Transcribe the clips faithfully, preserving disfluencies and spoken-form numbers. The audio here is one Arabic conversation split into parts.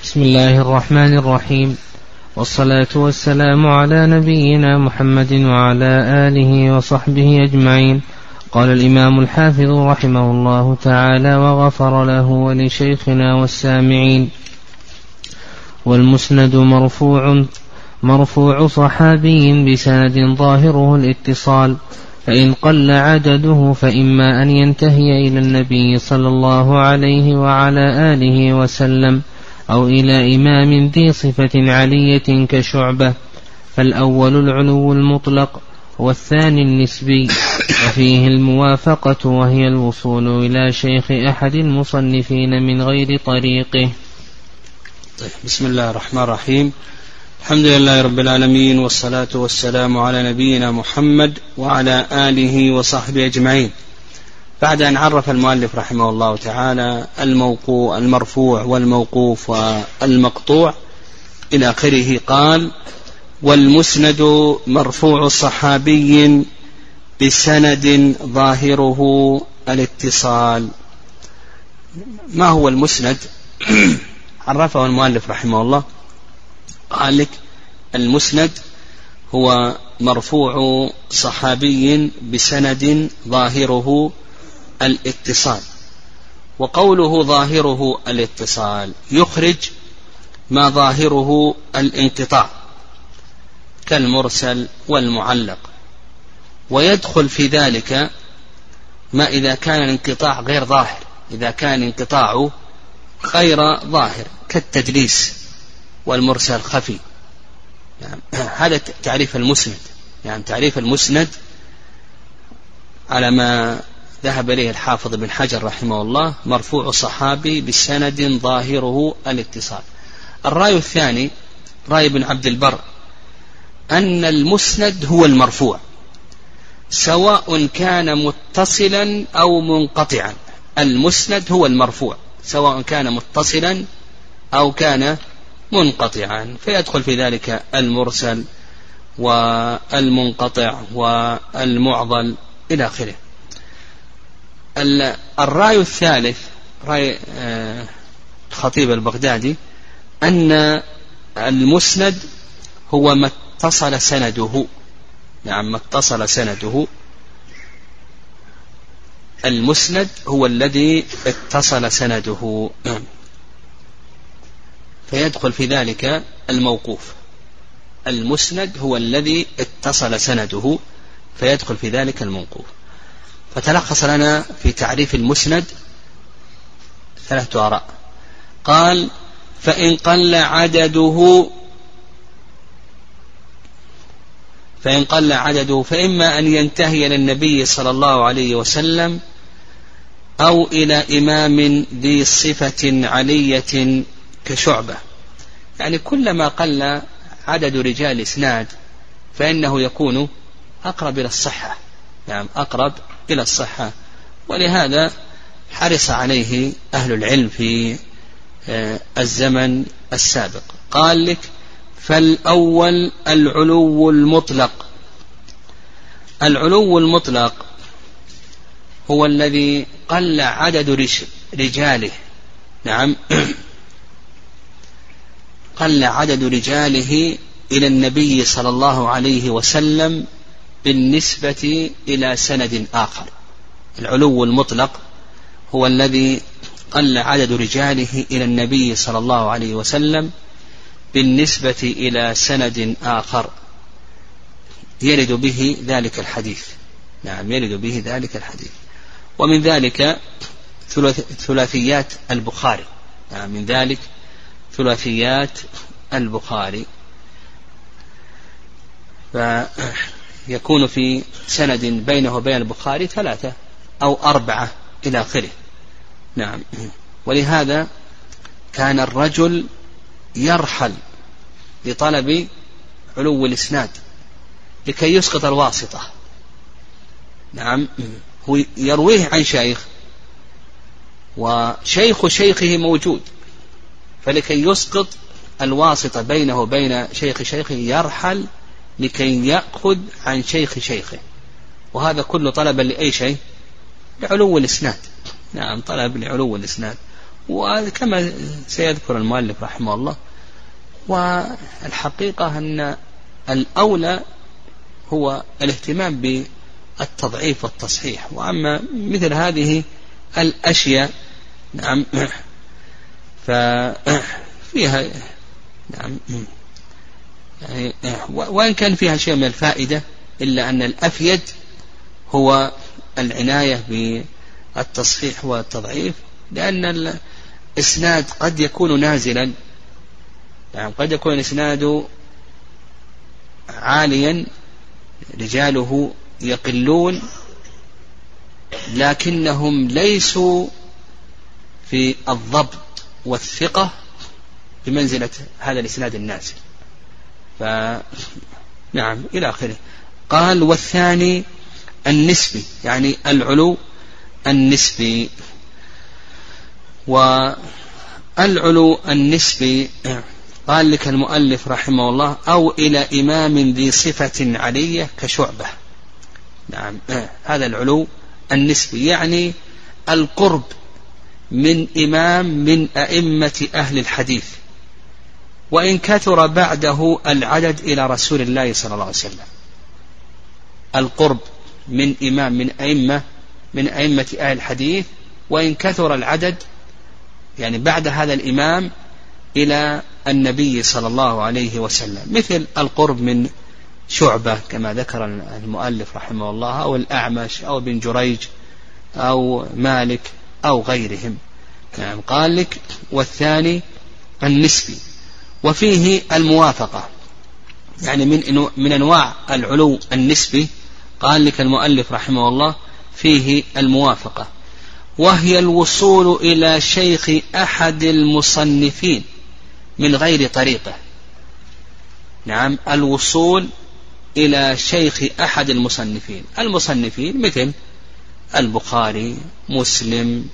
بسم الله الرحمن الرحيم، والصلاة والسلام على نبينا محمد وعلى آله وصحبه أجمعين. قال الإمام الحافظ رحمه الله تعالى وغفر له ولشيخنا والسامعين: والمسند مرفوع مرفوع صحابي بسند ظاهره الاتصال، فإن قل عدده فإما أن ينتهي إلى النبي صلى الله عليه وعلى آله وسلم أو إلى إمام ذي صفة علية كشعبة، فالأول العلو المطلق والثاني النسبي، وفيه الموافقة وهي الوصول إلى شيخ أحد المصنفين من غير طريقه. طيب، بسم الله الرحمن الرحيم. الحمد لله رب العالمين، والصلاة والسلام على نبينا محمد وعلى آله وصحبه أجمعين. بعد أن عرف المؤلف رحمه الله تعالى الموقوع المرفوع والموقوف والمقطوع إلى آخره، قال: والمسند مرفوع صحابي بسند ظاهره الاتصال. ما هو المسند؟ عرفه المؤلف رحمه الله، قال لك: المسند هو مرفوع صحابي بسند ظاهره الاتصال. وقوله ظاهره الاتصال يخرج ما ظاهره الانقطاع كالمرسل والمعلق، ويدخل في ذلك ما إذا كان الانقطاع غير ظاهر، إذا كان انقطاعه غير ظاهر كالتدليس والمرسل خفي. يعني هذا تعريف المسند. يعني تعريف المسند على ما ذهب إليه الحافظ بن حجر رحمه الله: مرفوع صحابي بسند ظاهره الاتصال. الرأي الثاني رأي ابن عبد البر أن المسند هو المرفوع سواء كان متصلا أو منقطعا. المسند هو المرفوع سواء كان متصلا أو كان منقطعا، فيدخل في ذلك المرسل والمنقطع والمعضل إلى آخره. الرأي الثالث رأي الخطيب البغدادي أن المسند هو ما اتصل سنده. نعم، ما اتصل سنده. المسند هو الذي اتصل سنده، فيدخل في ذلك الموقوف. المسند هو الذي اتصل سنده، فيدخل في ذلك الموقوف. فتلخص لنا في تعريف المسند ثلاثة آراء. قال: فإن قل عدده فإن قل عدده فإما أن ينتهي إلى النبي صلى الله عليه وسلم أو إلى إمام ذي صفة علية كشعبة. يعني كلما قل عدد رجال إسناد فإنه يكون أقرب إلى الصحة. يعني أقرب إلى الصحة، ولهذا حرص عليه أهل العلم في الزمن السابق. قال لك: فالأول العلو المطلق. العلو المطلق هو الذي قل عدد رجاله. نعم، قل عدد رجاله إلى النبي صلى الله عليه وسلم بالنسبة إلى سند آخر. العلو المطلق هو الذي قل عدد رجاله إلى النبي صلى الله عليه وسلم بالنسبة إلى سند آخر يرد به ذلك الحديث. نعم، يرد به ذلك الحديث. ومن ذلك ثلاثيات البخاري. نعم، من ذلك ثلاثيات البخاري، فيكون في سند بينه وبين البخاري ثلاثة أو أربعة إلى آخره. نعم، ولهذا كان الرجل يرحل لطلب علو الإسناد لكي يسقط الواسطة. نعم، هو يرويه عن شيخ وشيخ شيخه موجود، فلكي يسقط الواسطة بينه وبين شيخ شيخه يرحل لكي يأخذ عن شيخ شيخه. وهذا كله طلبا لأي شيء؟ لعلو الإسناد. نعم، طلب لعلو الإسناد. وكما سيذكر المؤلف رحمه الله. والحقيقة أن الأولى هو الاهتمام بالتضعيف والتصحيح، وأما مثل هذه الأشياء نعم ففيها نعم يعني وإن كان فيها شيء من الفائدة إلا أن الأفيد هو العناية بالتصحيح والتضعيف، لأن الإسناد قد يكون نازلا، يعني قد يكون الإسناد عاليا رجاله يقلون لكنهم ليسوا في الضبط والثقة بمنزلة هذا الإسناد النازل. فنعم إلى آخره. قال والثاني النسبي، يعني العلو النسبي. والعلو النسبي قال لك المؤلف رحمه الله أو إلى إمام ذي صفة علية كشعبة. نعم هذا العلو النسبي، يعني القرب من إمام من أئمة أهل الحديث، وإن كثر بعده العدد إلى رسول الله صلى الله عليه وسلم. القرب من إمام من أئمة من أئمة أهل الحديث وإن كثر العدد، يعني بعد هذا الإمام إلى النبي صلى الله عليه وسلم، مثل القرب من شعبة كما ذكر المؤلف رحمه الله، أو الأعمش أو بن جريج أو مالك أو غيرهم. يعني قال لك والثاني النسبي، وفيه الموافقة، يعني من من أنواع العلو النسبي. قال لك المؤلف رحمه الله فيه الموافقة، وهي الوصول إلى شيخ أحد المصنفين من غير طريقه. نعم الوصول إلى شيخ أحد المصنفين. المصنفين مثل البخاري، مسلم،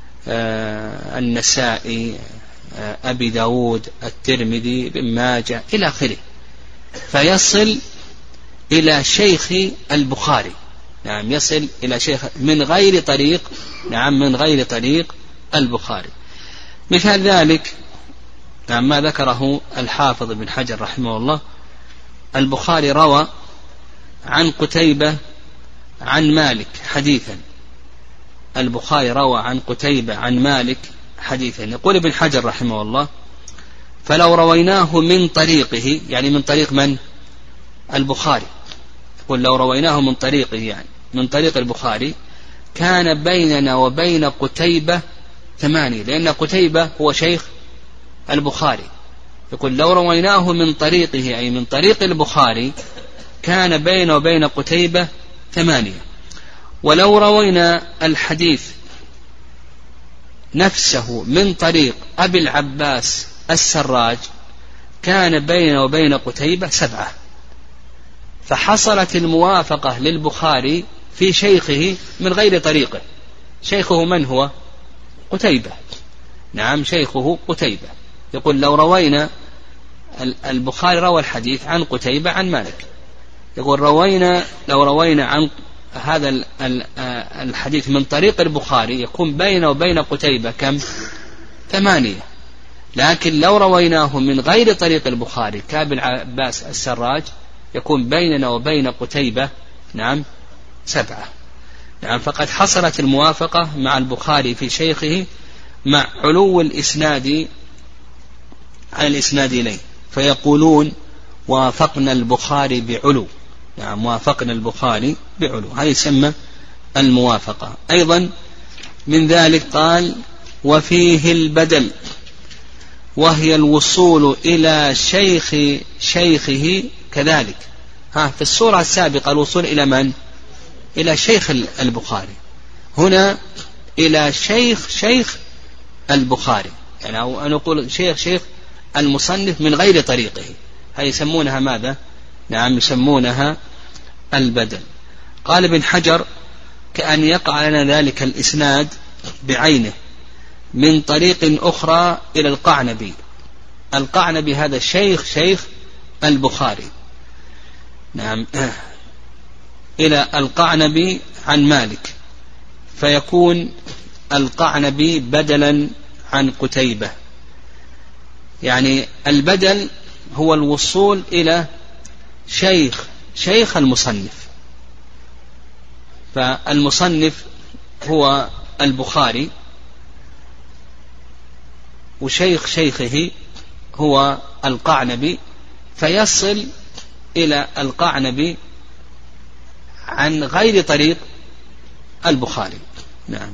آه، النسائي، آه، أبي داود، الترمذي، بن ماجه إلى آخره، فيصل إلى شيخ البخاري. نعم يصل إلى شيخ من غير طريق، نعم من غير طريق البخاري. مثال ذلك نعم ما ذكره الحافظ بن حجر رحمه الله، البخاري روى عن قتيبة عن مالك حديثا. البخاري روى عن قتيبة عن مالك حديثا. يقول ابن حجر رحمه الله فلو رويناه من طريقه، يعني من طريق من؟ البخاري. يقول لو رويناه من طريقه، يعني من طريق البخاري، كان بيننا وبين قتيبة ثمانية، لأن قتيبة هو شيخ البخاري. يقول لو رويناه من طريقه أي من طريق البخاري كان بيننا وبين قتيبة ثمانية. ولو روينا الحديث نفسه من طريق أبي العباس السراج كان بيننا وبين قتيبة سبعة. فحصلت الموافقة للبخاري في شيخه من غير طريقه. شيخه من هو؟ قتيبة. نعم شيخه قتيبة. يقول لو روينا البخاري روى الحديث عن قتيبة عن مالك، يقول روينا لو روينا عن هذا الحديث من طريق البخاري يكون بينه وبين قتيبة كم؟ ثمانية. لكن لو رويناه من غير طريق البخاري كابن عباس السراج يكون بيننا وبين قتيبة نعم سبعة. نعم فقد حصلت الموافقة مع البخاري في شيخه مع علو الإسناد على الإسناد إليه، فيقولون وافقنا البخاري بعلو. نعم وافقنا البخاري بعلو، هذا يسمى الموافقة. أيضا من ذلك قال وفيه البدل، وهي الوصول إلى شيخ شيخه كذلك. ها في الصورة السابقة الوصول إلى من؟ إلى شيخ البخاري، هنا إلى شيخ شيخ البخاري، يعني أو نقول شيخ شيخ المصنف من غير طريقه، هذه يسمونها ماذا؟ نعم يسمونها البدل. قال ابن حجر كأن يقع لنا ذلك الإسناد بعينه من طريق أخرى إلى القعنبي. القعنبي هذا شيخ شيخ البخاري، نعم إلى القعنبي عن مالك، فيكون القعنبي بدلا عن قتيبة. يعني البدل هو الوصول إلى شيخ شيخ المصنف، فالمصنف هو البخاري وشيخ شيخه هو القعنبي، فيصل إلى القعنبي عن غير طريق البخاري. نعم.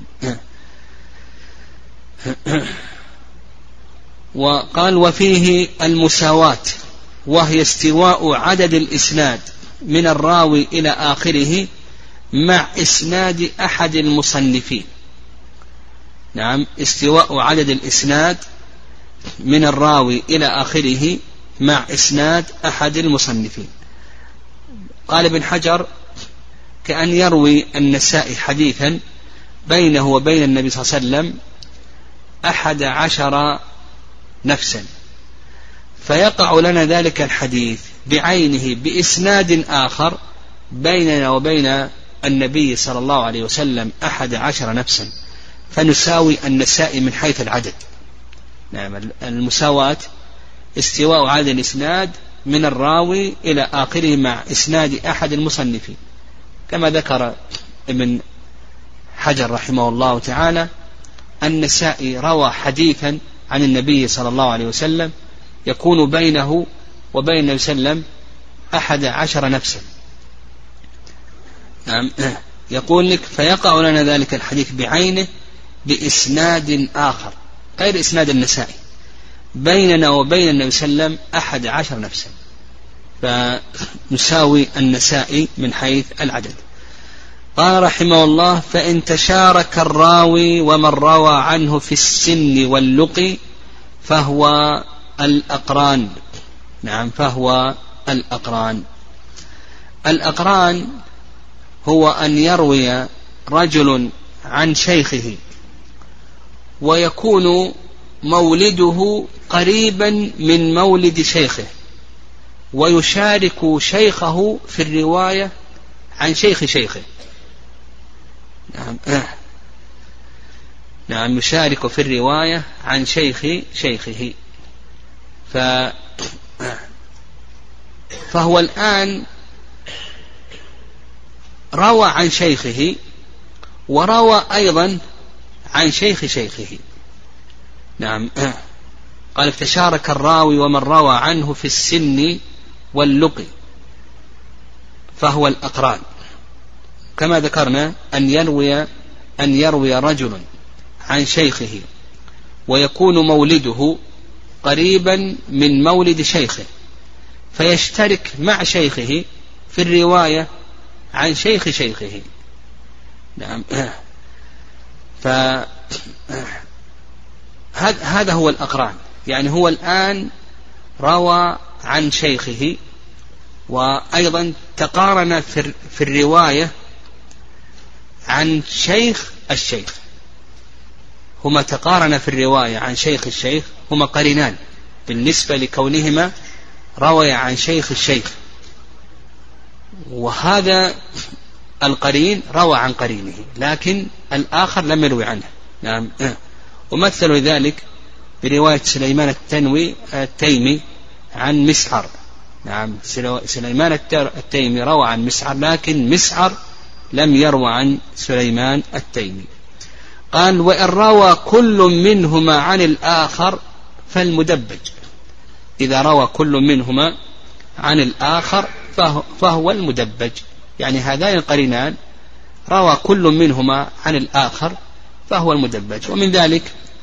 وقال وفيه المساواة، وهي استواء عدد الإسناد من الراوي إلى آخره مع إسناد أحد المصنفين. نعم، استواء عدد الإسناد من الراوي إلى آخره مع إسناد أحد المصنفين. قال ابن حجر كأن يروي النسائي حديثا بينه وبين النبي صلى الله عليه وسلم أحد عشر نفسا، فيقع لنا ذلك الحديث بعينه بإسناد آخر بيننا وبين النبي صلى الله عليه وسلم أحد عشر نفسا، فنساوي النسائي من حيث العدد. نعم، المساواة استواء عدد الإسناد من الراوي إلى آخره مع إسناد أحد المصنفين، كما ذكر ابن حجر رحمه الله تعالى النسائي روى حديثا عن النبي صلى الله عليه وسلم يكون بينه وبين النبي صلى الله عليه وسلم أحد عشر نفسا. نعم، يقول لك فيقع لنا ذلك الحديث بعينه بإسناد آخر غير إسناد النسائي بيننا وبين النبي صلى الله عليه وسلم أحد عشر نفسا، فنساوي النسائي من حيث العدد. قال رحمه الله فإن تشارك الراوي ومن روى عنه في السن واللقي فهو الأقران. نعم، فهو الأقران. الأقران هو أن يروي رجل عن شيخه ويكون مولده قريبا من مولد شيخه، ويشارك شيخه في الرواية عن شيخ شيخه. نعم. نعم، يشارك في الرواية عن شيخ شيخه. ف... فهو الآن روى عن شيخه وروى أيضا عن شيخ شيخه. نعم، قال تشارك الراوي ومن روى عنه في السن واللقي فهو الأقران، كما ذكرنا أن يروي أن يروي رجل عن شيخه ويكون مولده قريبا من مولد شيخه، فيشترك مع شيخه في الرواية عن شيخ شيخه. نعم، فهذا هو الأقران. يعني هو الآن روى عن شيخه وأيضا تقارن في الرواية عن شيخ الشيخ، هما تقارن في الرواية عن شيخ الشيخ، هما قرينان بالنسبة لكونهما روي عن شيخ الشيخ، وهذا القرين روى عن قرينه لكن الآخر لم يروي عنه. نعم، ومثل ذلك برواية سليمان التنوي التيمي عن مسعر. نعم، سليمان التيمي روى عن مسعر لكن مسعر لم يروى عن سليمان التيمي. قال وإن روى كل منهما عن الآخر فالمدبج. إذا روى كل منهما عن الآخر فهو, فهو المدبج. يعني هذان القرينان روى كل منهما عن الآخر فهو المدبج. ومن ذلك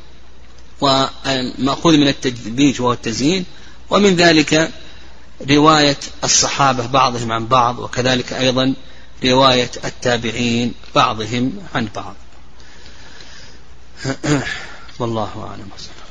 ومأخوذ من التدبيج وهو التزيين، ومن ذلك رواية الصحابة بعضهم عن بعض، وكذلك أيضا رواية التابعين بعضهم عن بعض. والله أعلم.